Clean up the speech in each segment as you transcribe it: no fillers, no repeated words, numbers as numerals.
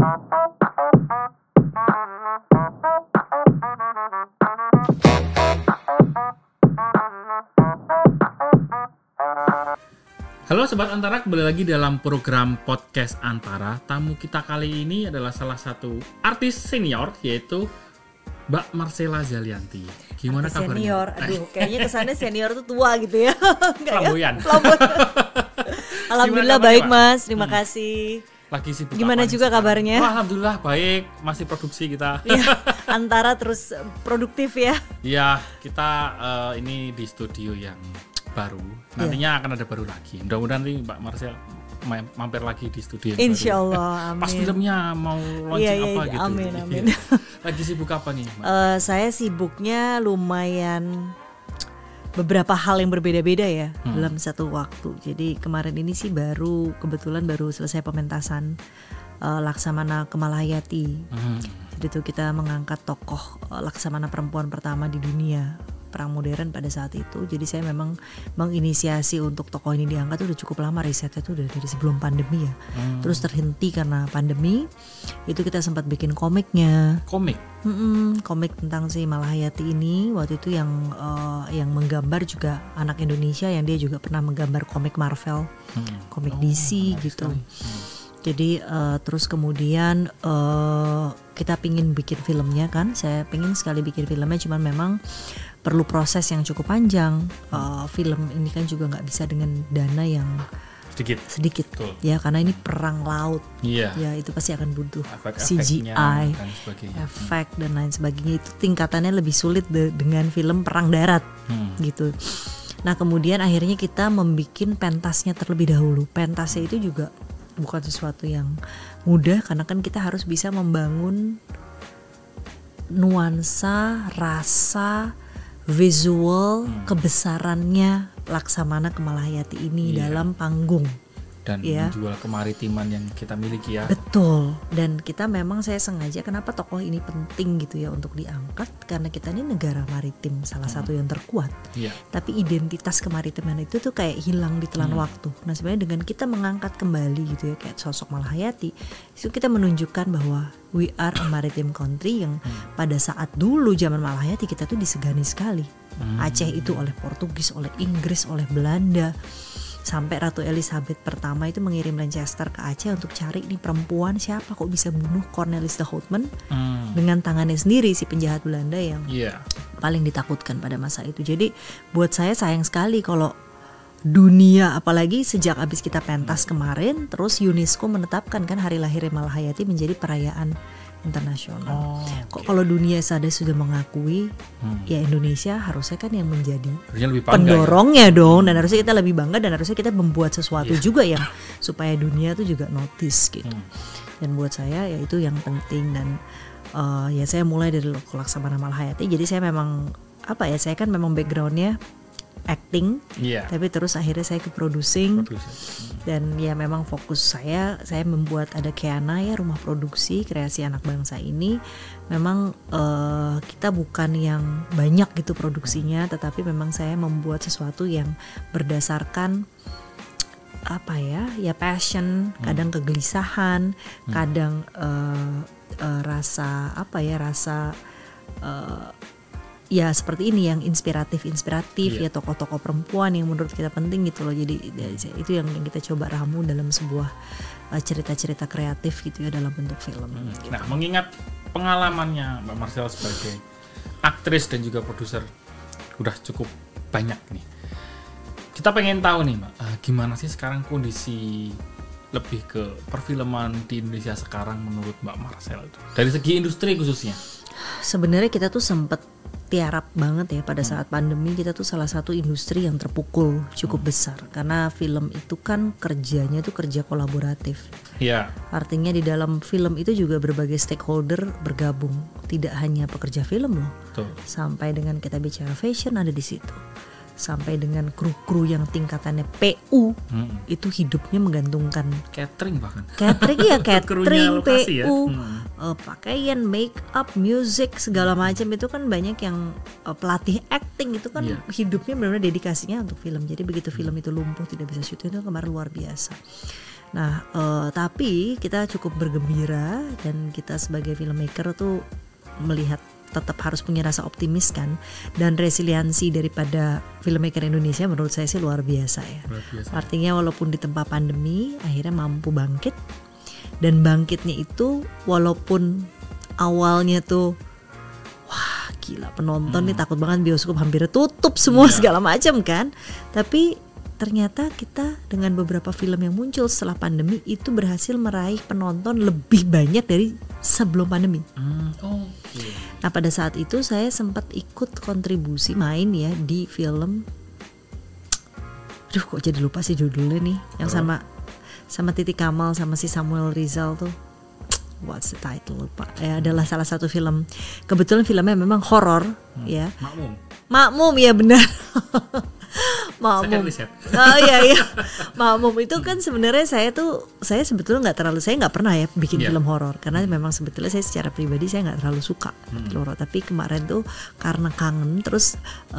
Halo Sobat Antara, kembali lagi dalam program Podcast Antara. Tamu kita kali ini adalah salah satu artis senior, yaitu Mbak Marcella Zalianty. Gimana kabarnya? Senior, aduh kayaknya kesannya senior tuh tua gitu ya. Flamboyan. Alhamdulillah baik Mas, terima kasih. Lagi sibuk gimana juga kabarnya? Wah, alhamdulillah baik, masih produksi kita. Ya, Antara terus produktif ya. Iya, kita ini di studio yang baru. Nantinya akan ada baru lagi. Mudah-mudahan nih Mbak Marcella mampir lagi di studio yang Insya baru. Allah, amin. Pas filmnya mau launching apa gitu. Amin. Lagi sibuk apa nih Mbak? Saya sibuknya lumayan beberapa hal yang berbeda-beda ya dalam satu waktu. Jadi kemarin ini sih kebetulan baru selesai pementasan Laksamana Kemalahayati. Jadi itu kita mengangkat tokoh Laksamana perempuan pertama di dunia perang modern pada saat itu. Jadi saya memang menginisiasi untuk tokoh ini diangkat udah cukup lama, risetnya tuh udah dari sebelum pandemi ya. Terus terhenti karena pandemi. Itu kita sempat bikin komiknya. Komik tentang si Malahayati ini. Waktu itu yang menggambar juga anak Indonesia yang dia juga pernah menggambar komik Marvel, komik DC gitu. Jadi terus kemudian kita pingin bikin filmnya kan. Saya pingin sekali bikin filmnya, cuman memang perlu proses yang cukup panjang. Film ini kan juga nggak bisa dengan dana yang sedikit. Ya, karena ini perang laut. Ya itu pasti akan butuh CGI, efek dan lain sebagainya. Itu tingkatannya lebih sulit dengan film perang darat gitu. Nah kemudian akhirnya kita membuat pentasnya terlebih dahulu. Pentasnya itu juga bukan sesuatu yang mudah, karena kan kita harus bisa membangun nuansa, rasa, visual, kebesarannya Laksamana Kemalahayati ini dalam panggung. Dan menjual kemaritiman yang kita miliki ya. Betul. Dan kita memang saya sengaja kenapa tokoh ini penting gitu ya untuk diangkat, karena kita ini negara maritim salah satu yang terkuat. Tapi identitas kemaritiman itu tuh kayak hilang di telan waktu. Nah sebenarnya dengan kita mengangkat kembali gitu ya kayak sosok Malahayati, itu kita menunjukkan bahwa we are a maritime country yang pada saat dulu zaman Malahayati kita tuh disegani sekali. Aceh itu oleh Portugis, oleh Inggris, oleh Belanda. Sampai Ratu Elizabeth pertama itu mengirim Lancaster ke Aceh untuk cari nih perempuan siapa kok bisa bunuh Cornelis de Houtman dengan tangannya sendiri, si penjahat Belanda yang paling ditakutkan pada masa itu. Jadi buat saya sayang sekali kalau dunia, apalagi sejak habis kita pentas kemarin, terus UNESCO menetapkan kan hari lahir Malahayati menjadi perayaan internasional. Kok kalau dunia sudah mengakui, ya Indonesia harusnya kan yang menjadi pendorongnya dong, dan harusnya kita lebih bangga, dan harusnya kita membuat sesuatu juga yang supaya dunia tuh juga notice gitu. Dan buat saya ya itu yang penting. Dan ya saya mulai dari Laksamana Malahayati. Jadi saya memang saya kan memang backgroundnya acting, tapi terus akhirnya saya ke producing. Dan ya memang fokus saya membuat ada Keana ya, rumah produksi kreasi anak bangsa ini. Memang kita bukan yang banyak gitu produksinya, tetapi memang saya membuat sesuatu yang berdasarkan passion, kadang kegelisahan, kadang rasa ya seperti ini yang inspiratif ya, tokoh-tokoh perempuan yang menurut kita penting gitu loh. Jadi itu yang kita coba ramu dalam sebuah cerita-cerita kreatif gitu ya dalam bentuk film. Gitu. Nah, mengingat pengalamannya Mbak Marcella sebagai aktris dan juga produser udah cukup banyak nih, kita pengen tahu nih Mbak, gimana sih sekarang kondisi lebih ke perfilman di Indonesia sekarang menurut Mbak Marcella itu dari segi industri khususnya? Sebenarnya kita tuh sempet tiarap banget ya pada saat pandemi. Kita tuh salah satu industri yang terpukul cukup besar, karena film itu kan kerjanya tuh kerja kolaboratif. Artinya di dalam film itu juga berbagai stakeholder bergabung, tidak hanya pekerja film loh. Sampai dengan kita bicara fashion ada di situ, sampai dengan kru-kru yang tingkatannya PU itu hidupnya menggantungkan catering, catering PU, pakaian, make up, music segala macam itu kan banyak yang pelatih acting itu kan hidupnya benar-benar dedikasinya untuk film. Jadi begitu film itu lumpuh tidak bisa syuting itu kemarin luar biasa. Nah, tapi kita cukup bergembira dan kita sebagai filmmaker tuh melihat tetap harus punya rasa optimis kan, dan resiliensi daripada filmmaker Indonesia menurut saya sih luar biasa ya. Artinya walaupun di tempat pandemi akhirnya mampu bangkit, dan bangkitnya itu walaupun awalnya tuh wah gila penonton nih takut banget, bioskop hampir tutup semua segala macam kan, tapi ternyata kita dengan beberapa film yang muncul setelah pandemi itu berhasil meraih penonton lebih banyak dari sebelum pandemi. Nah pada saat itu saya sempat ikut kontribusi main ya di film, aduh kok jadi lupa sih judulnya nih, yang sama Titi Kamal sama si Samuel Rizal tuh, what's the title lupa ya, adalah salah satu film, kebetulan filmnya memang horor ya. Makmum ya benar. Makmum. Oh iya. Makmum itu kan sebenarnya saya sebetulnya nggak pernah ya bikin film horor, karena memang sebetulnya saya secara pribadi saya nggak terlalu suka horor. Tapi kemarin tuh karena kangen, terus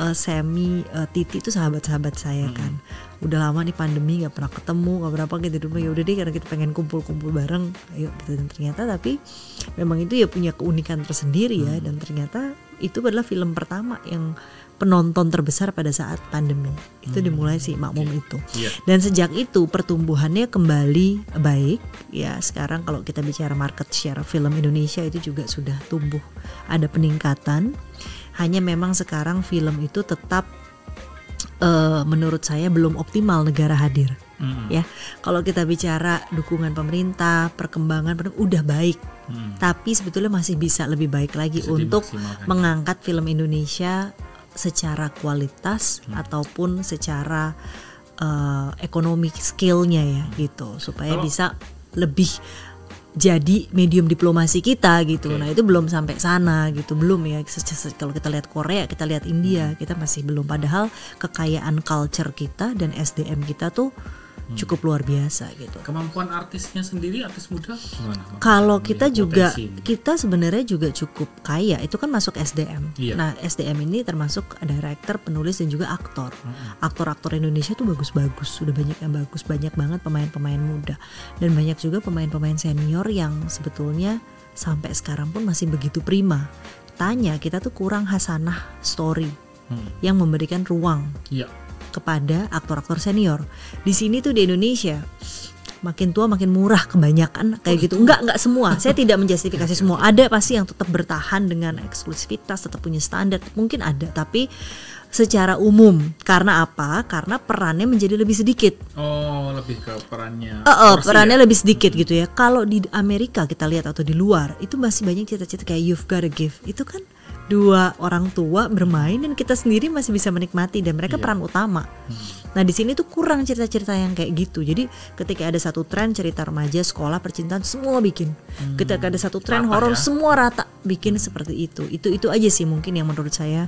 Titi itu sahabat saya kan. Udah lama nih pandemi nggak pernah ketemu, nggak berapa gitu di rumah, ya udah deh karena kita pengen kumpul bareng, ayo gitu. Dan ternyata tapi memang itu ya punya keunikan tersendiri ya, dan ternyata itu adalah film pertama yang penonton terbesar pada saat pandemi. Itu dimulai si Makmum itu. Dan sejak itu pertumbuhannya kembali baik ya. Sekarang kalau kita bicara market share film Indonesia itu juga sudah tumbuh, ada peningkatan. Hanya memang sekarang film itu tetap menurut saya belum optimal negara hadir. Ya, kalau kita bicara dukungan pemerintah, perkembangan udah baik, tapi sebetulnya masih bisa lebih baik lagi untuk mengangkat film Indonesia secara kualitas ataupun secara ekonomi skillnya ya gitu, supaya bisa lebih jadi medium diplomasi kita gitu. Nah itu belum sampai sana gitu, belum ya. Kalau kita lihat Korea, kita lihat India, kita masih belum. Padahal kekayaan culture kita dan SDM kita tuh cukup luar biasa gitu. Kemampuan artisnya sendiri, artis muda gimana? Kalau kita juga kita sebenarnya juga cukup kaya, itu kan masuk SDM. Nah SDM ini termasuk director, penulis dan juga aktor. Aktor-aktor Indonesia tuh bagus-bagus, sudah banyak yang bagus, banyak banget pemain-pemain muda, dan banyak juga pemain-pemain senior yang sebetulnya sampai sekarang pun masih begitu prima. Tanya kita tuh kurang hasanah story yang memberikan ruang kepada aktor-aktor senior. Di sini tuh di Indonesia makin tua makin murah kebanyakan kayak gitu. Enggak semua. Saya tidak menjustifikasi semua. Ada pasti yang tetap bertahan dengan eksklusivitas, tetap punya standar. Mungkin ada, tapi secara umum karena apa? Karena perannya menjadi lebih sedikit. Oh, lebih ke perannya. Perannya lebih sedikit gitu ya. Kalau di Amerika kita lihat atau di luar, itu masih banyak cerita-cerita kayak You've Gotta Give. Itu kan dua orang tua bermain dan kita sendiri masih bisa menikmati, dan mereka peran utama. Nah di sini tuh kurang cerita-cerita yang kayak gitu. Jadi ketika ada satu tren cerita remaja, sekolah, percintaan, semua bikin. Ketika ada satu tren horor, semua rata bikin seperti itu. Itu aja sih mungkin yang menurut saya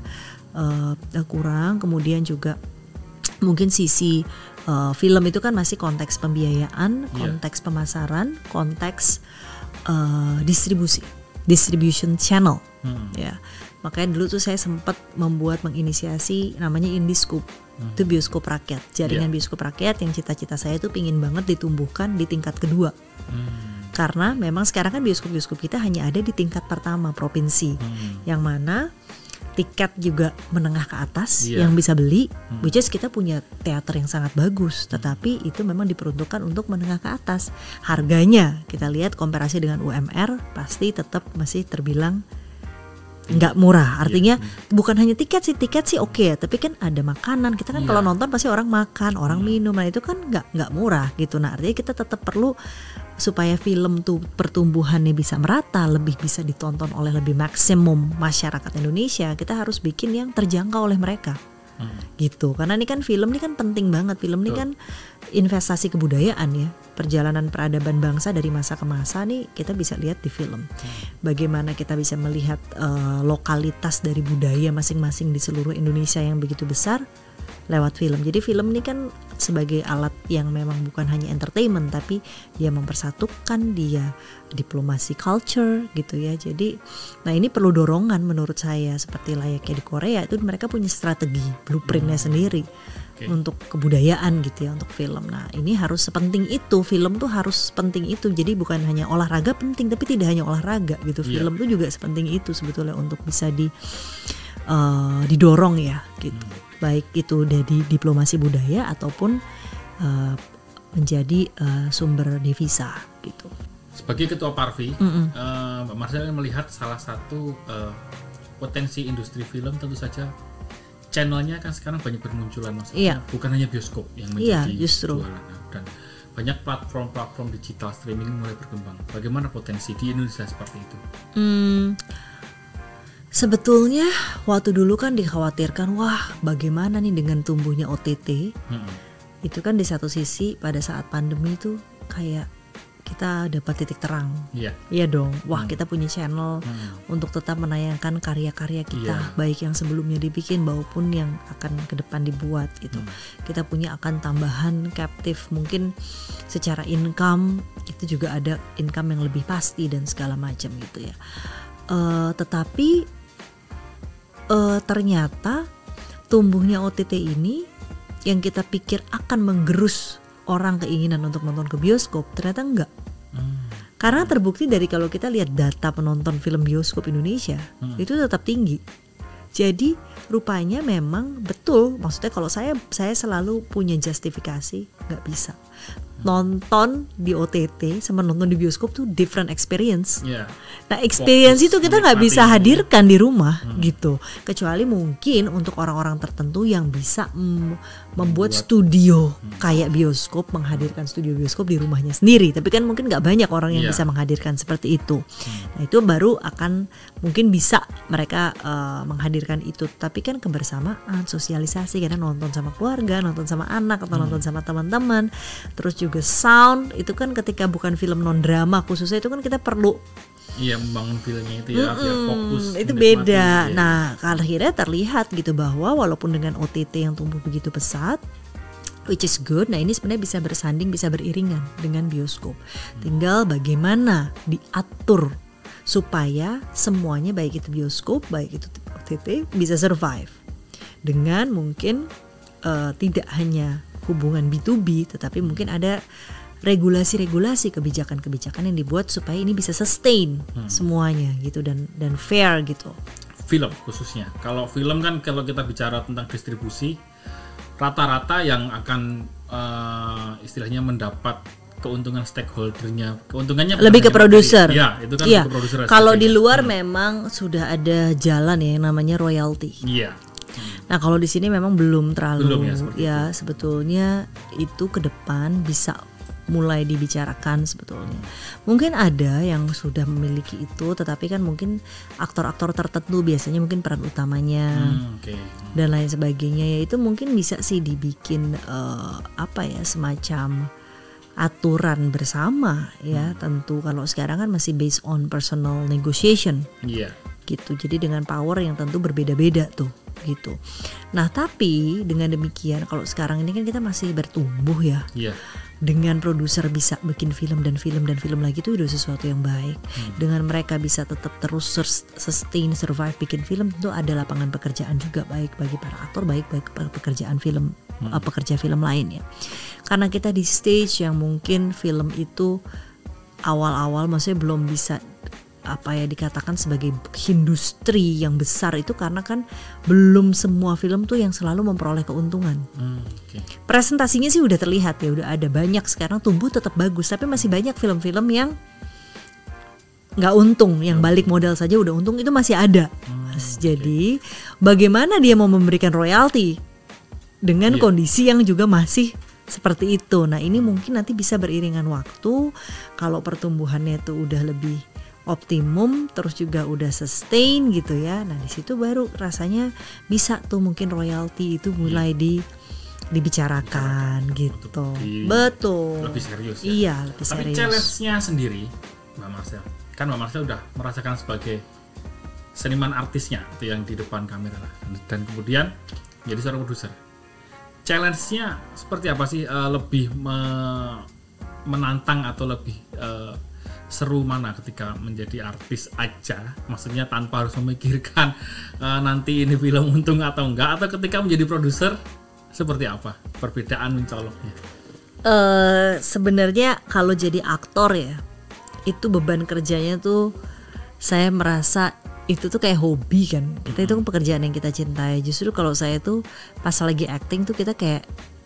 kurang. Kemudian juga mungkin sisi film itu kan masih konteks pembiayaan, konteks pemasaran, konteks distribution channel. Ya. Makanya dulu tuh saya sempat menginisiasi namanya Indiscoop. Itu bioskop rakyat, jaringan bioskop rakyat yang cita-cita saya tuh pingin banget ditumbuhkan di tingkat kedua. Karena memang sekarang kan bioskop-bioskop kita hanya ada di tingkat pertama provinsi, yang mana tiket juga menengah ke atas yang bisa beli, which is kita punya teater yang sangat bagus, tetapi itu memang diperuntukkan untuk menengah ke atas. Harganya kita lihat komparasi dengan UMR pasti tetap masih terbilang nggak murah. Artinya bukan hanya tiket sih oke ya, tapi kan ada makanan. Kita kan kalau nonton pasti orang makan, orang minum, nah itu kan nggak murah gitu. Nah artinya kita tetap perlu supaya film tuh pertumbuhannya bisa merata, lebih bisa ditonton oleh lebih maksimum masyarakat Indonesia, kita harus bikin yang terjangkau oleh mereka. Gitu. Karena ini kan film ini kan penting banget. Film ini kan investasi kebudayaan ya. Perjalanan peradaban bangsa dari masa ke masa nih kita bisa lihat di film. Bagaimana kita bisa melihat lokalitas dari budaya masing-masing di seluruh Indonesia yang begitu besar lewat film. Jadi film ini kan sebagai alat yang memang bukan hanya entertainment, tapi dia mempersatukan, dia diplomasi culture gitu ya. Jadi nah ini perlu dorongan menurut saya, seperti layaknya di Korea itu mereka punya strategi blueprintnya sendiri untuk kebudayaan gitu ya, untuk film. Nah ini harus sepenting itu, film tuh harus penting itu. Jadi bukan hanya olahraga penting, tapi tidak hanya olahraga gitu, film tuh juga sepenting itu sebetulnya untuk bisa didorong ya gitu. Baik itu dari diplomasi budaya ataupun menjadi sumber devisa gitu. Sebagai ketua Parvi, Mbak Marcel melihat salah satu potensi industri film tentu saja channelnya kan sekarang banyak bermunculan, maksudnya bukan hanya bioskop yang menjadi jualan, dan banyak platform digital streaming mulai berkembang. Bagaimana potensi di Indonesia seperti itu? Sebetulnya waktu dulu kan dikhawatirkan, wah bagaimana nih dengan tumbuhnya OTT. Itu kan di satu sisi pada saat pandemi itu kayak kita dapat titik terang. Iya dong. Wah, kita punya channel untuk tetap menayangkan karya-karya kita, baik yang sebelumnya dibikin maupun yang akan ke depan dibuat gitu. Kita punya akan tambahan captive, mungkin secara income itu juga ada income yang lebih pasti dan segala macam gitu ya. Tetapi ternyata tumbuhnya OTT ini yang kita pikir akan menggerus orang keinginan untuk nonton ke bioskop, ternyata enggak. Karena terbukti dari kalau kita lihat data penonton film bioskop Indonesia itu tetap tinggi. Jadi rupanya memang betul, maksudnya kalau saya selalu punya justifikasi, nggak bisa nonton di OTT sama nonton di bioskop tuh different experience. Nah experience itu kita nggak bisa hadirkan di rumah gitu, kecuali mungkin untuk orang-orang tertentu yang bisa membuat studio kayak bioskop, menghadirkan studio bioskop di rumahnya sendiri. Tapi kan mungkin nggak banyak orang yang bisa menghadirkan seperti itu. Nah itu baru akan mungkin bisa mereka menghadirkan itu. Tapi kan kebersamaan, sosialisasi, karena nonton sama keluarga, nonton sama anak atau nonton sama teman-teman. Terus juga sound itu kan ketika bukan film non drama khususnya itu kan kita perlu membangun filmnya itu ya biar fokus. Itu beda. Nah akhirnya terlihat gitu bahwa walaupun dengan OTT yang tumbuh begitu pesat, which is good. Nah ini sebenarnya bisa bersanding, bisa beriringan dengan bioskop. Tinggal bagaimana diatur supaya semuanya, baik itu bioskop, baik itu OTT, bisa survive dengan mungkin tidak hanya hubungan B2B, tetapi mungkin ada regulasi-regulasi, kebijakan-kebijakan yang dibuat supaya ini bisa sustain semuanya gitu dan fair gitu. Film khususnya. Kalau film kan kalau kita bicara tentang distribusi, rata-rata yang akan istilahnya mendapat keuntungan stakeholdernya, keuntungannya lebih ke produser. Ya, itu kan ke produser. Kalau di luar memang sudah ada jalan ya yang namanya royalty. Nah kalau di sini memang belum terlalu ya sebetulnya itu ke depan bisa mulai dibicarakan sebetulnya. Mungkin ada yang sudah memiliki itu, tetapi kan mungkin aktor-aktor tertentu biasanya mungkin peran utamanya dan lain sebagainya, ya itu mungkin bisa sih dibikin semacam aturan bersama ya. Tentu kalau sekarang kan masih based on personal negotiation gitu, jadi dengan power yang tentu berbeda-beda tuh gitu. Nah tapi dengan demikian kalau sekarang ini kan kita masih bertumbuh ya. Dengan produser bisa bikin film dan film lagi itu udah sesuatu yang baik. Dengan mereka bisa tetap terus sustain, survive, bikin film, tentu ada lapangan pekerjaan juga, baik bagi para aktor, baik pekerjaan film, pekerja film lain ya. Karena kita di stage yang mungkin film itu awal-awal maksudnya belum bisa dikatakan sebagai industri yang besar, itu karena kan belum semua film tuh yang selalu memperoleh keuntungan. Presentasinya sih udah terlihat ya, udah ada banyak sekarang tumbuh tetap bagus, tapi masih banyak film-film yang nggak untung, yang balik modal saja udah untung itu masih ada. Jadi bagaimana dia mau memberikan royalti dengan kondisi yang juga masih seperti itu. Nah ini mungkin nanti bisa beriringan waktu, kalau pertumbuhannya itu udah lebih optimum, terus juga udah sustain gitu ya. Nah di situ baru rasanya bisa tuh mungkin royalti itu mulai dibicarakan gitu. Betul. Lebih serius ya. Iya, lebih serius. Tapi challenge-nya sendiri, Mbak Marcel, kan Mbak Marcel udah merasakan sebagai seniman artisnya itu yang di depan kamera, dan kemudian jadi seorang produser. challenge-nya seperti apa sih? Lebih menantang atau lebih seru mana ketika menjadi artis aja, maksudnya tanpa harus memikirkan nanti ini film untung atau enggak, atau ketika menjadi produser seperti apa perbedaan mencoloknya? Sebenarnya kalau jadi aktor ya, itu beban kerjanya tuh saya merasa itu tuh kayak hobi kan. Kita itu kan pekerjaan yang kita cintai. Justru kalau saya tuh pas lagi acting tuh kita kayak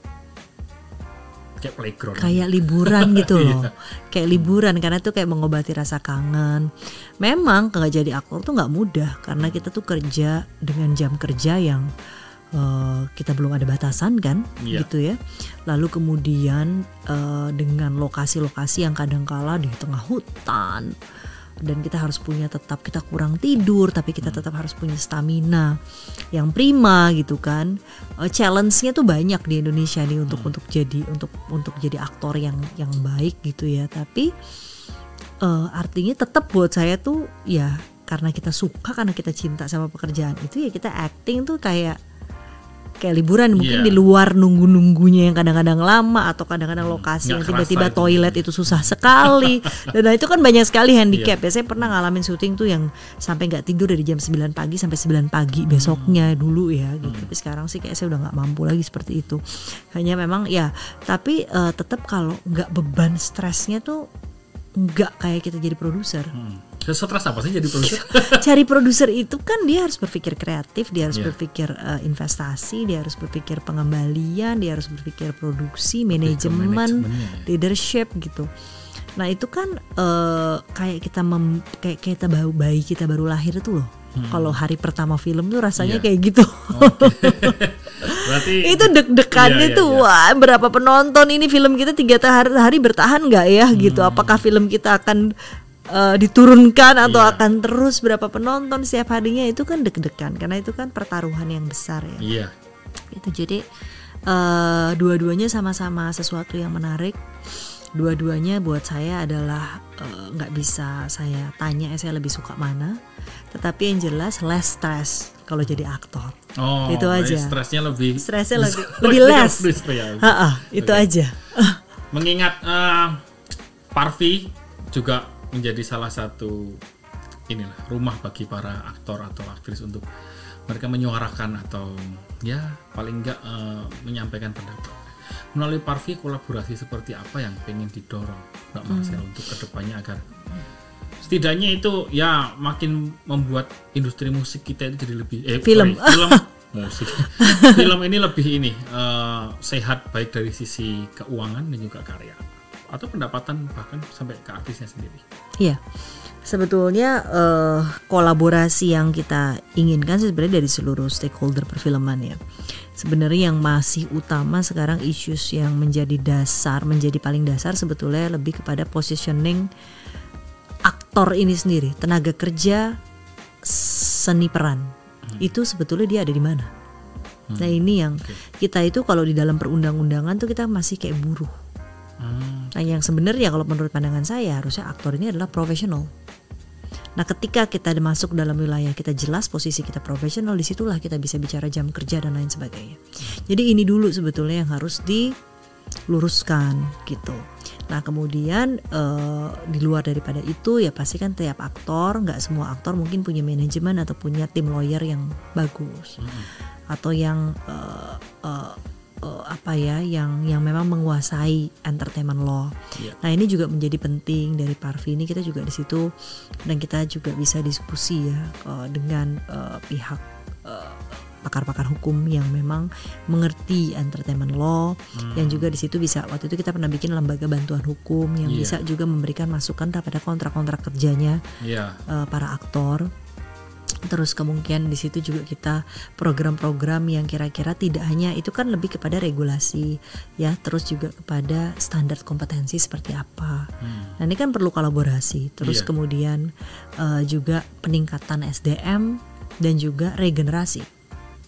playground, kayak liburan gitu loh. Kayak liburan, karena itu kayak mengobati rasa kangen. Memang nggak jadi aktor tuh nggak mudah, karena kita tuh kerja dengan jam kerja yang kita belum ada batasan kan, gitu ya. Lalu kemudian dengan lokasi-lokasi yang kadang-kala di tengah hutan, dan kita harus punya, tetap kita kurang tidur tapi kita tetap harus punya stamina yang prima gitu kan. Challenge-nya tuh banyak di Indonesia nih untuk jadi aktor yang baik gitu ya. Tapi artinya tetap buat saya tuh ya karena kita suka, karena kita cinta sama pekerjaan itu, ya kita acting tuh kayak liburan mungkin di luar nunggu-nunggunya yang kadang-kadang lama, atau kadang-kadang lokasi yang tiba-tiba toilet itu susah sekali. Dan itu kan banyak sekali handicap ya. Saya pernah ngalamin syuting tuh yang sampai nggak tidur dari jam 9 pagi sampai 9 pagi besoknya dulu ya gitu. Tapi sekarang sih kayak saya udah nggak mampu lagi seperti itu. Hanya memang ya, tapi tetap kalau nggak beban stresnya tuh nggak kayak kita jadi produser. Stres apa sih jadi produser? Cari produser itu kan dia harus berpikir kreatif, dia harus berpikir investasi, dia harus berpikir pengembalian, dia harus berpikir produksi, manajemen, leadership gitu. Nah itu kan kayak kita bayi kita baru lahir tuh loh. Kalau hari pertama film tuh rasanya kayak gitu. Berarti itu deg-degannya tuh wah, berapa penonton ini film kita 3 hari bertahan nggak ya gitu? Apakah film kita akan diturunkan atau akan terus berapa penonton setiap harinya? Itu kan deg-degan karena itu kan pertaruhan yang besar ya. Itu jadi dua-duanya sama-sama sesuatu yang menarik. Dua-duanya buat saya adalah nggak bisa saya tanya saya lebih suka mana. Tetapi yang jelas less stress kalau jadi aktor. Itu aja. Stresnya lebih less. Itu aja. Mengingat Parvi juga menjadi salah satu rumah bagi para aktor atau aktris untuk mereka menyuarakan atau ya paling enggak menyampaikan pendapat. Melalui Parvi, kolaborasi seperti apa yang pengen didorong Mbak Marcel untuk kedepannya agar setidaknya itu ya makin membuat industri musik kita itu jadi lebih film ini lebih sehat, baik dari sisi keuangan dan juga karya atau pendapatan bahkan sampai ke artisnya sendiri. Iya, sebetulnya kolaborasi yang kita inginkan sebenarnya dari seluruh stakeholder perfilman ya. Sebenarnya yang masih utama sekarang issues yang menjadi paling dasar sebetulnya lebih kepada positioning aktor ini sendiri, tenaga kerja, seni peran. Itu sebetulnya dia ada di mana. Nah ini yang kita itu kalau di dalam perundang-undangan tuh kita masih kayak buruh. Nah yang sebenarnya kalau menurut pandangan saya harusnya aktor ini adalah profesional. Nah ketika kita masuk dalam wilayah kita jelas posisi kita profesional, disitulah kita bisa bicara jam kerja dan lain sebagainya. Jadi ini dulu sebetulnya yang harus diluruskan gitu. Nah kemudian di luar daripada itu ya pasti kan tiap aktor, nggak semua aktor mungkin punya manajemen atau punya tim lawyer yang bagus atau yang yang memang menguasai entertainment law. Nah ini juga menjadi penting dari Parvi ini, kita juga di situ dan kita juga bisa diskusi ya dengan pihak pakar-pakar hukum yang memang mengerti entertainment law, yang juga di situ bisa, waktu itu kita pernah bikin lembaga bantuan hukum yang bisa juga memberikan masukan pada kontrak-kontrak kerjanya para aktor. Terus kemungkinan di situ juga kita program-program yang kira-kira tidak hanya itu kan lebih kepada regulasi ya, terus juga kepada standar kompetensi seperti apa. Nah ini kan perlu kolaborasi. Terus kemudian juga peningkatan SDM dan juga regenerasi.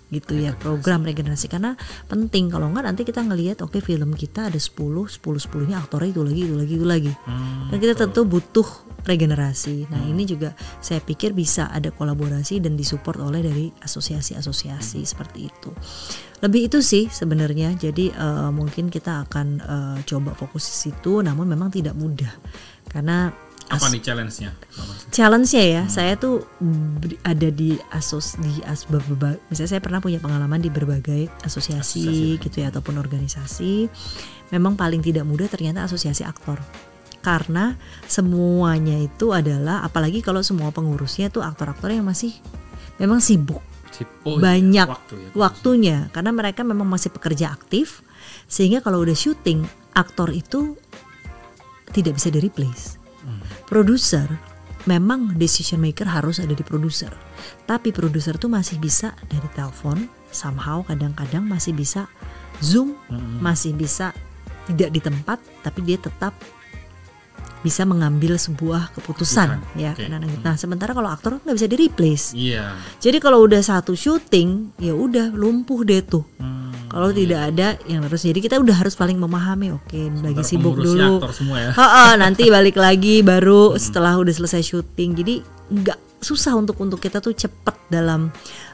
gitu ya, program regenerasi, karena penting. Kalau enggak nanti kita ngelihat oke, film kita ada 10-10-10-nya aktornya itu lagi. Dan kita tentu butuh regenerasi. Nah, ini juga saya pikir bisa ada kolaborasi dan disupport oleh dari asosiasi-asosiasi seperti itu. Lebih itu sih sebenarnya. Jadi mungkin kita akan coba fokus di situ, namun memang tidak mudah. Karena apa nih challenge-nya? Challenge-nya ya, saya tuh ada di misalnya saya pernah punya pengalaman di berbagai asosiasi gitu ya, ataupun organisasi. Memang paling tidak mudah ternyata asosiasi aktor. Karena semuanya itu adalah, apalagi kalau semua pengurusnya tuh aktor-aktor yang masih memang sibuk. Banyak waktunya, karena mereka memang masih pekerja aktif, sehingga kalau udah syuting, aktor itu tidak bisa di-replace. Produser, memang decision maker harus ada di produser, tapi produser tuh masih bisa dari telepon, somehow kadang-kadang masih bisa Zoom, masih bisa tidak di tempat, tapi dia tetap bisa mengambil sebuah keputusan ya. Nah, sementara kalau aktor nggak bisa di replace. Jadi kalau udah satu syuting, ya udah lumpuh deh tuh. Kalau tidak ada yang harus, jadi kita udah harus paling memahami, oke, lagi sibuk dulu. Ya. Nanti balik lagi baru setelah udah selesai syuting. Jadi nggak susah untuk kita tuh cepet dalam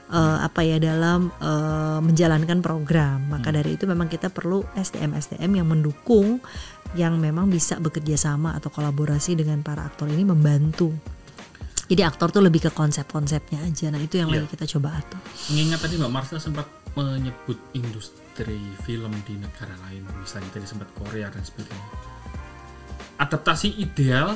menjalankan program. Maka dari itu memang kita perlu SDM yang mendukung, yang memang bisa bekerja sama atau kolaborasi dengan para aktor ini, membantu. Jadi aktor tuh lebih ke konsep-konsepnya aja. Nah, itu yang lagi kita coba atur. Mengingat tadi Mbak Marcel sempat menyebut industri film di negara lain, misalnya tadi sempat Korea dan sebagainya. Adaptasi ideal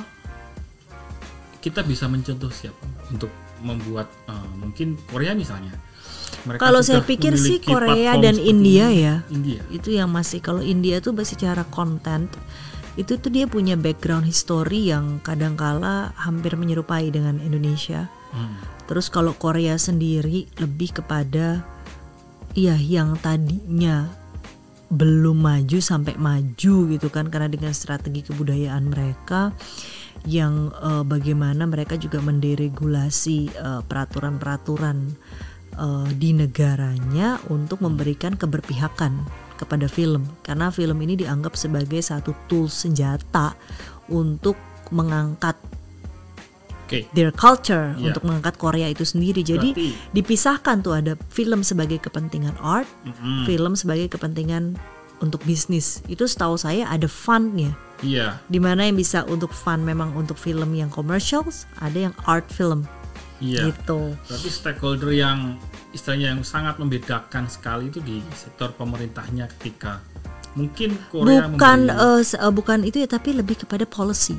kita bisa mencontoh siapa untuk membuat mungkin Korea misalnya. Kalau saya pikir sih Korea dan India ya. Itu yang masih, kalau India tuh secara konten itu tuh dia punya background history yang kadangkala hampir menyerupai dengan Indonesia. Terus kalau Korea sendiri lebih kepada yang tadinya belum maju sampai maju gitu kan, karena dengan strategi kebudayaan mereka yang bagaimana mereka juga menderegulasi peraturan-peraturan di negaranya untuk memberikan keberpihakan kepada film, karena film ini dianggap sebagai satu tool senjata untuk mengangkat their culture, untuk mengangkat Korea itu sendiri. Jadi dipisahkan tuh, ada film sebagai kepentingan art, film sebagai kepentingan untuk bisnis. Itu setahu saya ada fundnya. Dimana yang bisa untuk fund memang untuk film yang commercials, ada yang art film. Gitu. Berarti stakeholder yang istilahnya yang sangat membedakan sekali itu di sektor pemerintahnya, ketika mungkin Korea bukan itu ya, tapi lebih kepada policy.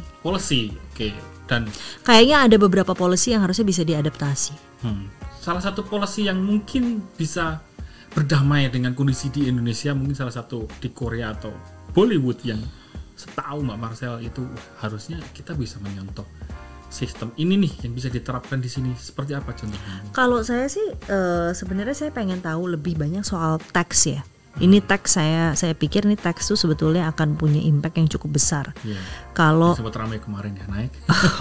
Dan kayaknya ada beberapa policy yang harusnya bisa diadaptasi. Salah satu policy yang mungkin bisa berdamai dengan kondisi di Indonesia, mungkin salah satu di Korea atau Bollywood, yang setahu Mbak Marcel itu harusnya kita bisa menyontoh sistem ini nih yang bisa diterapkan di sini. Seperti apa contohnya? Kalau saya sih sebenarnya saya pengen tahu lebih banyak soal tax ya. Ini tax, saya pikir ini tax tuh sebetulnya akan punya impact yang cukup besar. Kalau sempat ramai kemarin ya naik.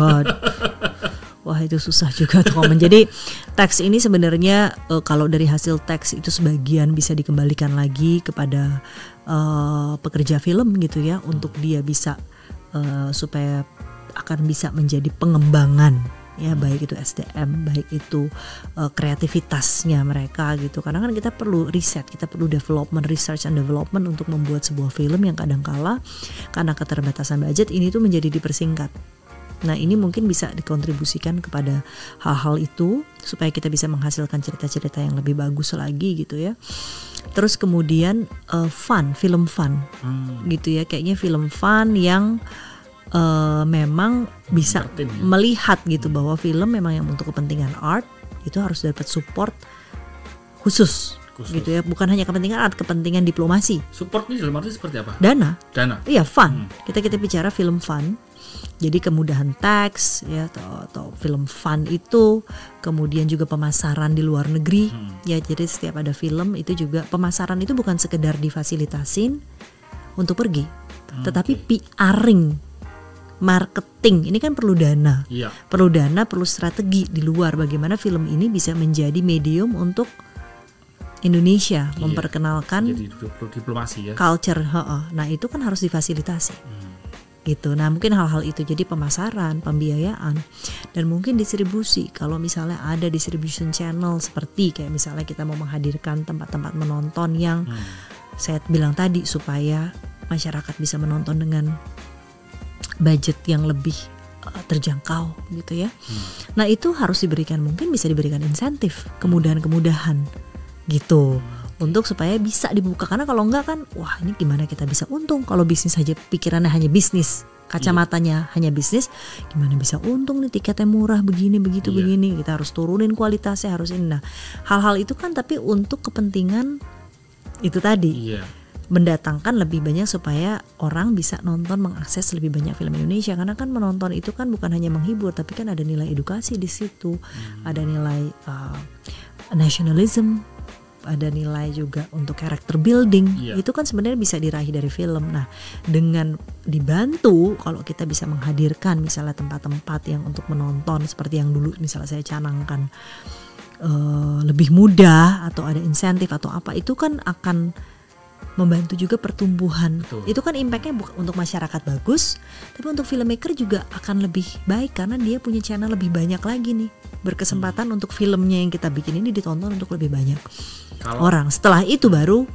Wah, itu susah juga tuh komen. Jadi tax ini sebenarnya kalau dari hasil tax itu sebagian bisa dikembalikan lagi kepada pekerja film gitu ya, untuk dia bisa supaya akan bisa menjadi pengembangan ya, baik itu SDM, baik itu kreativitasnya mereka gitu. Karena kan kita perlu riset, kita perlu development, research and development untuk membuat sebuah film yang kadangkala karena keterbatasan budget ini tuh menjadi dipersingkat. Nah, ini mungkin bisa dikontribusikan kepada hal-hal itu supaya kita bisa menghasilkan cerita-cerita yang lebih bagus lagi gitu ya. Terus kemudian film fun gitu ya, kayaknya film fun yang memang bisa melihat gitu bahwa film memang yang untuk kepentingan art itu harus dapat support khusus gitu ya, bukan hanya kepentingan art, kepentingan diplomasi. Supportnya dalam arti seperti apa? Dana. Iya, fun. Kita bicara film fun. Jadi kemudahan teks ya, atau film fun itu, kemudian juga pemasaran di luar negeri ya. Jadi setiap ada film itu juga pemasaran itu bukan sekedar difasilitasin untuk pergi, tetapi PR-ing, marketing ini kan perlu dana, perlu strategi di luar, bagaimana film ini bisa menjadi medium untuk Indonesia, memperkenalkan jadi diplomasi ya. Culture, nah itu kan harus difasilitasi. Gitu. Nah, mungkin hal-hal itu jadi pemasaran, pembiayaan, dan mungkin distribusi. Kalau misalnya ada distribution channel seperti kayak misalnya kita mau menghadirkan tempat-tempat menonton yang saya bilang tadi supaya masyarakat bisa menonton dengan budget yang lebih terjangkau gitu ya. Nah, itu harus diberikan, mungkin bisa diberikan insentif, kemudahan-kemudahan gitu. Untuk supaya bisa dibuka, karena kalau enggak kan wah ini gimana kita bisa untung kalau bisnis aja pikirannya hanya bisnis, kacamatanya hanya bisnis, gimana bisa untung nih, tiketnya murah begini begitu begini, kita harus turunin kualitasnya, harus ini. Nah, hal-hal itu kan tapi untuk kepentingan itu tadi, mendatangkan lebih banyak supaya orang bisa nonton, mengakses lebih banyak film Indonesia, karena kan menonton itu kan bukan hanya menghibur tapi kan ada nilai edukasi di situ, ada nilai nationalism, ada nilai juga untuk character building. Itu kan sebenarnya bisa diraih dari film. Nah, dengan dibantu kalau kita bisa menghadirkan misalnya tempat-tempat yang untuk menonton seperti yang dulu misalnya saya canangkan lebih mudah, atau ada insentif atau apa, itu kan akan membantu juga pertumbuhan. Itu kan impactnya untuk masyarakat bagus, tapi untuk filmmaker juga akan lebih baik karena dia punya channel lebih banyak lagi nih, berkesempatan untuk filmnya yang kita bikin ini ditonton untuk lebih banyak orang. Setelah itu baru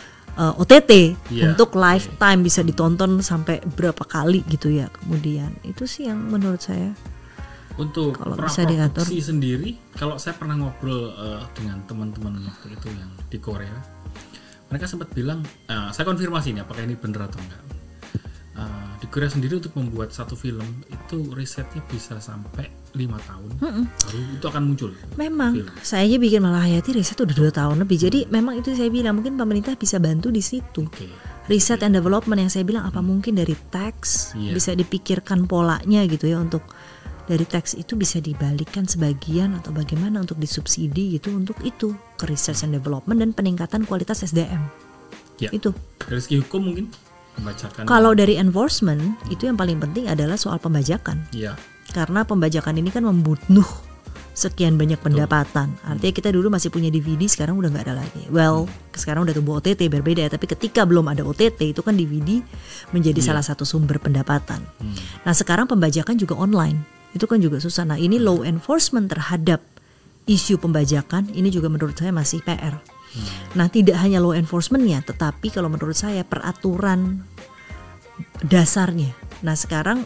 OTT untuk lifetime bisa ditonton sampai berapa kali gitu ya. Kemudian itu sih yang menurut saya untuk praproduksi sendiri. Kalau saya pernah ngobrol dengan teman-teman waktu itu yang di Korea, mereka sempat bilang, saya konfirmasi ini apakah ini benar atau enggak. Di Korea sendiri untuk membuat satu film itu risetnya bisa sampai 5 tahun baru itu akan muncul. Memang film. Saya aja bikin Malah Hayati riset udah 2 tahun lebih. Jadi memang itu saya bilang mungkin pemerintah bisa bantu di situ. Riset and development yang saya bilang apa mungkin dari teks bisa dipikirkan polanya gitu ya, untuk dari teks itu bisa dibalikkan sebagian atau bagaimana untuk disubsidi gitu untuk itu ke research and development dan peningkatan kualitas SDM. Itu. Dari segi hukum mungkin pembajakan. Kalau dari enforcement itu yang paling penting adalah soal pembajakan. Karena pembajakan ini kan membunuh sekian banyak pendapatan. Artinya kita dulu masih punya DVD, sekarang udah nggak ada lagi. Sekarang udah tumbuh OTT, berbeda ya. Tapi ketika belum ada OTT itu kan DVD menjadi salah satu sumber pendapatan. Nah sekarang pembajakan juga online, itu kan juga susah. Nah ini law enforcement terhadap isu pembajakan ini juga menurut saya masih PR. Nah tidak hanya law enforcementnya, tetapi kalau menurut saya peraturan dasarnya. Nah sekarang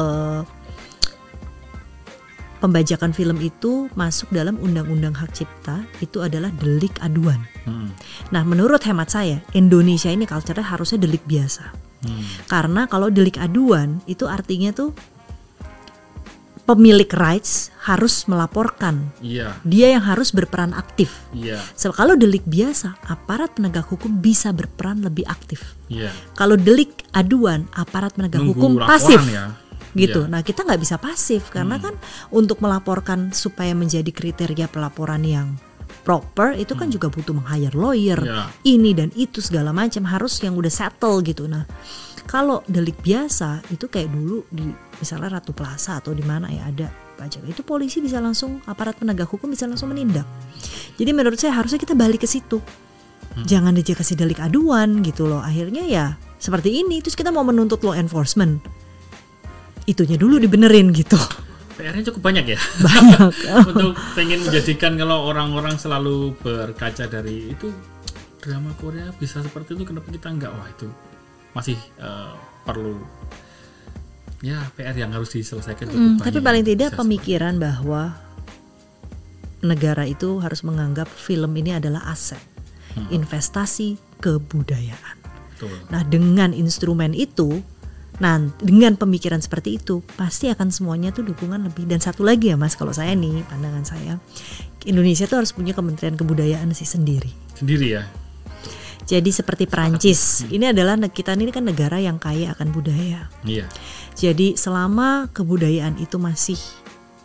pembajakan film itu masuk dalam undang-undang hak cipta, itu adalah delik aduan. Nah menurut hemat saya Indonesia ini culture-nya harusnya delik biasa. Karena kalau delik aduan itu artinya tuh pemilik rights harus melaporkan. Dia yang harus berperan aktif. So, kalau delik biasa, aparat penegak hukum bisa berperan lebih aktif. Kalau delik aduan, aparat penegak hukum pasif. Gitu. Nah kita nggak bisa pasif karena kan untuk melaporkan supaya menjadi kriteria pelaporan yang proper itu kan juga butuh meng-hire lawyer, ini dan itu segala macam, harus yang udah settle gitu. Nah kalau delik biasa itu kayak dulu di misalnya Ratu Plaza atau di mana ya ada pajak, itu polisi bisa langsung, aparat penegak hukum bisa langsung menindak. Jadi menurut saya harusnya kita balik ke situ. Jangan aja kasih delik aduan gitu loh. Akhirnya ya seperti ini, terus kita mau menuntut law enforcement, itunya dulu dibenerin gitu. PR-nya cukup banyak ya. Banyak. Untuk pengen menjadikan kalau orang-orang selalu berkaca dari itu drama Korea bisa seperti itu, kenapa kita enggak? Wah itu masih perlu ya PR yang harus diselesaikan. Tapi paling tidak pemikiran bahwa negara itu harus menganggap film ini adalah aset, investasi kebudayaan. Nah dengan instrumen itu, nah dengan pemikiran seperti itu pasti akan semuanya tuh dukungan lebih. Dan satu lagi ya Mas, kalau saya nih pandangan saya, Indonesia tuh harus punya Kementerian Kebudayaan sih sendiri ya. Jadi seperti Perancis, ini adalah kita ini kan negara yang kaya akan budaya. Jadi selama kebudayaan itu masih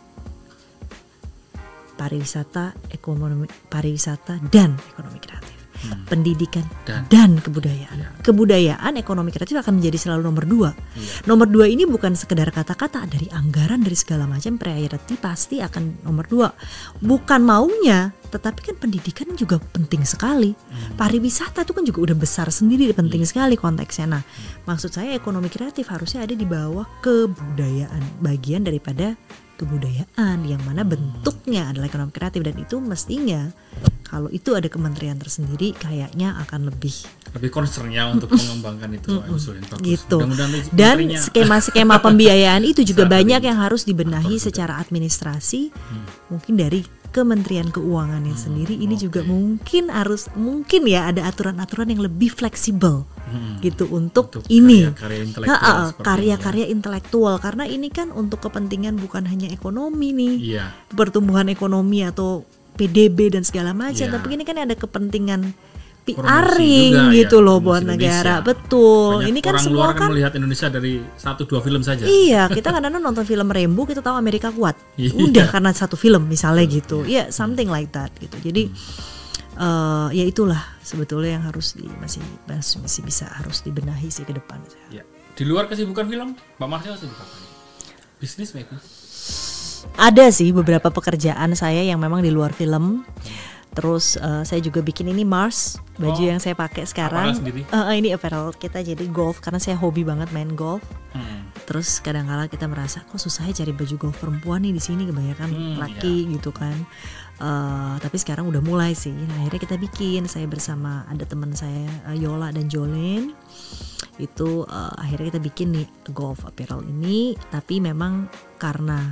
pariwisata, ekonomi pariwisata dan ekonomi kreatif. pendidikan dan kebudayaan. Kebudayaan, ekonomi kreatif akan menjadi selalu nomor 2. Nomor 2 ini bukan sekedar kata-kata, dari anggaran, dari segala macam, priority pasti akan nomor 2. Bukan maunya, tetapi kan pendidikan juga penting sekali. Pariwisata itu kan juga udah besar sendiri, penting sekali konteksnya. Nah, maksud saya ekonomi kreatif harusnya ada di bawah kebudayaan, bagian daripada kebudayaan yang mana bentuknya adalah ekonomi kreatif, dan itu mestinya kalau itu ada kementerian tersendiri kayaknya akan lebih concernnya untuk mengembangkan itu usul yang bagus. Gitu. Dan skema-skema pembiayaan itu juga banyak yang harus dibenahi secara administrasi, mungkin dari Kementerian Keuangannya sendiri ini juga mungkin ya ada aturan-aturan yang lebih fleksibel gitu untuk ini karya-karya intelektual, karena ini kan untuk kepentingan bukan hanya ekonomi nih, pertumbuhan ekonomi atau PDB dan segala macam, tapi ini kan ada kepentingan PR-ing gitu loh buat negara. Betul. Banyak ini kan orang semua luar kan melihat Indonesia dari 1-2 film saja. Iya, kita kadang-kadang nonton film Rambo kita tahu Amerika kuat. Udah karena satu film misalnya gitu. Ya, something like that gitu. Jadi ya itulah sebetulnya yang harus masih bisa harus dibenahi sih ke depan. Ya. Di luar kesibukan film, Mbak Marcel sibuk apa? Bisnis maybe? Ada sih beberapa pekerjaan saya yang memang di luar film. Terus saya juga bikin ini Mars, baju yang saya pakai sekarang. Ini apparel kita, jadi golf karena saya hobi banget main golf. Terus kadang-kala kita merasa kok susah ya cari baju golf perempuan nih di sini, kebanyakan laki gitu kan. Tapi sekarang udah mulai sih. Nah, akhirnya kita bikin, saya bersama ada teman saya Yola dan Jolene. Itu akhirnya kita bikin nih golf apparel ini. Tapi memang karena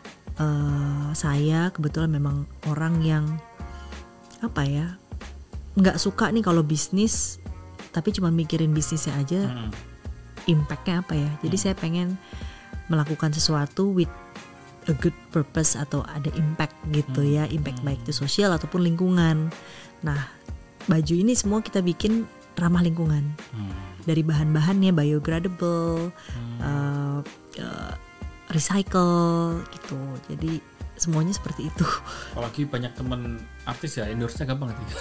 saya kebetulan memang orang yang nggak suka nih kalau bisnis tapi cuma mikirin bisnisnya aja, impactnya apa ya. Jadi saya pengen melakukan sesuatu with a good purpose atau ada impact gitu ya, impact baik itu sosial ataupun lingkungan. Nah, baju ini semua kita bikin ramah lingkungan, dari bahan-bahannya biodegradable, recycle gitu. Jadi semuanya seperti itu. Apalagi banyak teman artis ya, endorse-nya gampang nanti.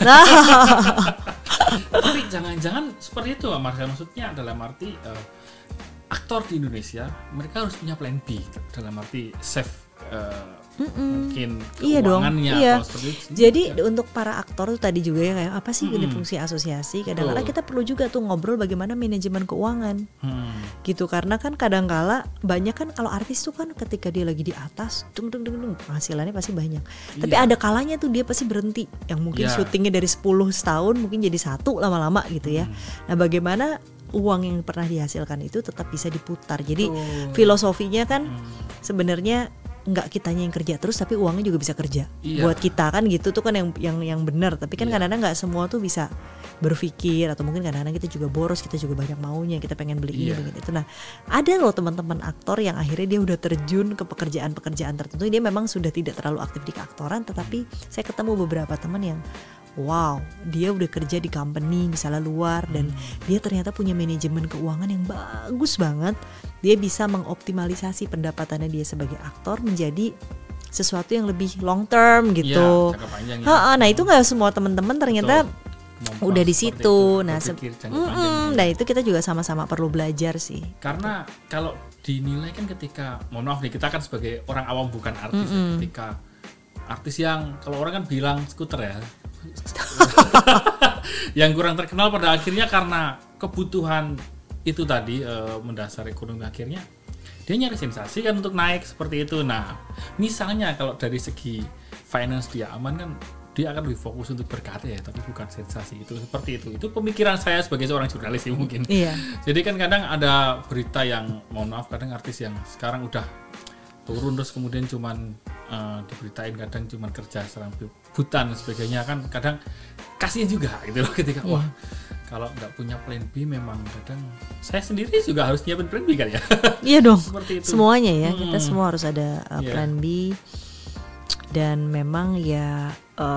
Tapi jangan-jangan seperti itu, Marcel. Maksudnya dalam arti aktor di Indonesia mereka harus punya plan B dalam arti save mungkin keuangannya atau seperti itu. Jadi untuk para aktor tuh tadi juga ya kayak apa sih fungsi asosiasi, kadang-kadang kita perlu juga tuh ngobrol bagaimana manajemen keuangan gitu, karena kan kadang-kala banyak kan kalau artis tuh kan ketika dia lagi di atas penghasilannya pasti banyak, tapi ada kalanya tuh dia pasti berhenti, yang mungkin syutingnya dari 10 tahun mungkin jadi 1 lama-lama gitu ya. Nah, bagaimana uang yang pernah dihasilkan itu tetap bisa diputar. Jadi filosofinya kan sebenarnya nggak kitanya yang kerja terus tapi uangnya juga bisa kerja buat kita kan gitu tuh kan yang benar. Tapi kan kadang-kadang nggak semua tuh bisa berpikir, atau mungkin kadang-kadang kita juga boros, kita juga banyak maunya, kita pengen beli ini pengen itu. Nah, ada loh teman-teman aktor yang akhirnya dia udah terjun ke pekerjaan-pekerjaan tertentu, dia memang sudah tidak terlalu aktif di keaktoran, tetapi saya ketemu beberapa teman yang wow, dia udah kerja di company misalnya luar, dan dia ternyata punya manajemen keuangan yang bagus banget. Dia bisa mengoptimalisasi pendapatannya dia sebagai aktor menjadi sesuatu yang lebih long term gitu. Nah, itu nggak semua teman-teman ternyata udah di situ. Nah, nah itu kita juga sama-sama perlu belajar sih. Karena kalau dinilai kan ketika, mohon maaf nih, kita kan sebagai orang awam bukan artis, ketika artis yang kalau orang kan bilang skuter ya, yang kurang terkenal pada akhirnya karena kebutuhan itu tadi mendasar ekonomi, akhirnya dia nyari sensasi kan untuk naik seperti itu. Nah, misalnya kalau dari segi finance dia aman kan, dia akan lebih fokus untuk berkarya tapi bukan sensasi. Itu seperti itu pemikiran saya sebagai seorang jurnalis sih mungkin. Jadi kan kadang ada berita yang, mohon maaf, kadang artis yang sekarang udah turun terus kemudian cuman diberitain kadang cuman kerja serang hutan dan sebagainya, kan kadang kasihan juga gitu loh ketika wah kalau nggak punya plan B. Memang kadang saya sendiri juga harus nyiapin plan B kan ya. Iya dong. Seperti itu. Semuanya ya, kita semua harus ada plan B. Dan memang ya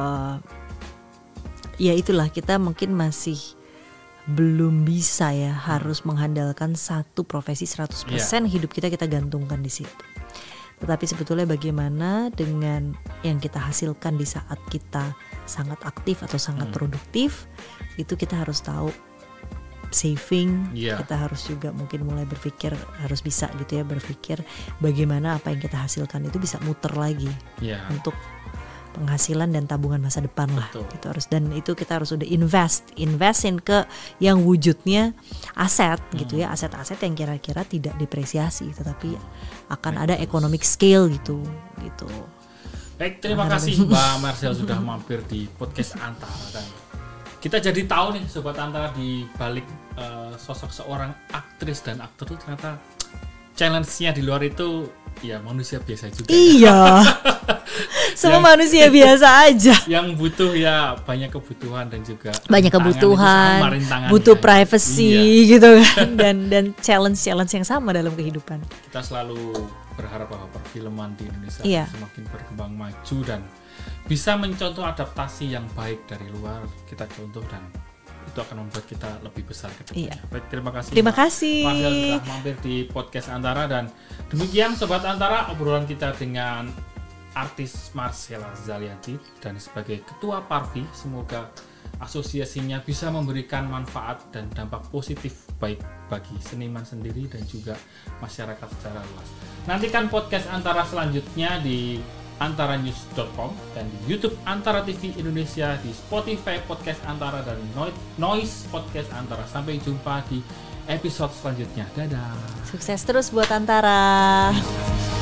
itulah, kita mungkin masih belum bisa ya harus mengandalkan satu profesi 100% hidup kita gantungkan di situ. Tetapi sebetulnya bagaimana dengan yang kita hasilkan di saat kita sangat aktif atau sangat produktif, itu kita harus tahu saving, kita harus juga mungkin mulai berpikir, harus bisa gitu ya, berpikir bagaimana apa yang kita hasilkan itu bisa muter lagi untuk penghasilan dan tabungan masa depan lah. Gitu harus, dan itu kita harus udah investin ke yang wujudnya aset gitu ya, aset-aset yang kira-kira tidak depresiasi tetapi akan ada economic scale gitu. Baik, terima kasih Mbak Marcel sudah mampir di podcast Antara, dan kita jadi tahu nih Sobat Antara, di balik sosok seorang aktris dan aktor itu ternyata challenge-nya di luar itu ya manusia biasa juga. Iya. Semua manusia biasa aja. Yang butuh ya banyak kebutuhan dan juga butuh privacy gitu kan, dan challenge yang sama dalam kehidupan. Kita selalu berharap bahwa perfilman di Indonesia semakin berkembang maju dan bisa mencontoh adaptasi yang baik dari luar, kita contoh, dan itu akan membuat kita lebih besar ke depannya. Baik, terima kasih Marcel sudah mampir di podcast Antara, dan demikian Sobat Antara obrolan kita dengan artis Marcella Zalianty, dan sebagai ketua Parvi, semoga asosiasinya bisa memberikan manfaat dan dampak positif baik bagi seniman sendiri dan juga masyarakat secara luas. Nantikan podcast Antara selanjutnya di antaranews.com dan di YouTube Antara TV Indonesia, di Spotify Podcast Antara dan Noise Podcast Antara. Sampai jumpa di episode selanjutnya. Dadah. Sukses terus buat Antara.